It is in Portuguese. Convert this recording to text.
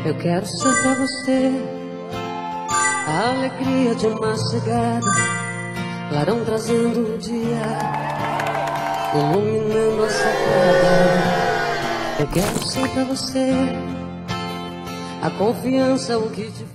Eu quero ser pra você a alegria de uma chegada, clarão trazendo o dia, iluminando a sacada. Eu quero ser pra você a confiança, o que te